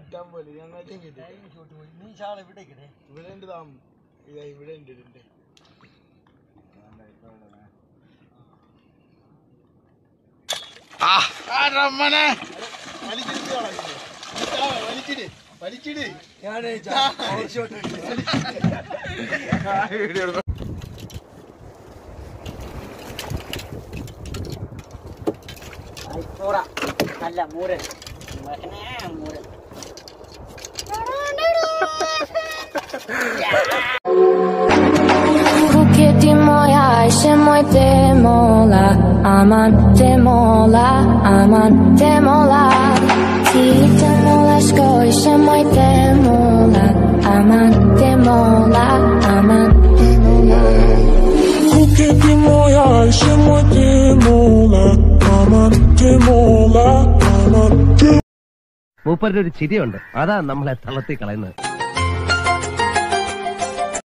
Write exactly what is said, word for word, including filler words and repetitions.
മാറ്റാൻ പോലെ ഞങ്ങൾക്കും കിട്ടി. നീ ഷാൾ ഇവിടെ ഇവിടെ ഉണ്ട് താം ഇതാ ഇവിടെ ഉണ്ട് ഉണ്ട് വലിച്ചിട് വലിച്ചിട് ഞാൻ അല്ല മൂരൻ മൂരൻ Buket i moja się moj demola Aman demola, aman demola Ti demola skoj się moj demola Aman demola, aman demola Buket i moja się moj demola Aman demola, aman demola മൂപ്പരുടെ ഒരു ചിരിയുണ്ട്, അതാ നമ്മളെ തളർത്തി കളയുന്നത്.